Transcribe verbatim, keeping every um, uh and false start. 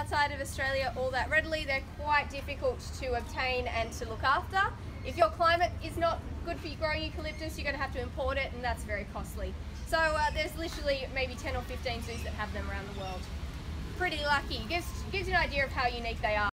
outside of Australia all that readily. They're quite difficult to obtain and to look after. If your climate is not good for growing eucalyptus, you're going to have to import it, and that's very costly. So uh, there's literally maybe ten or fifteen zoos that have them around the world. Pretty lucky. Gives, gives you an idea of how unique they are.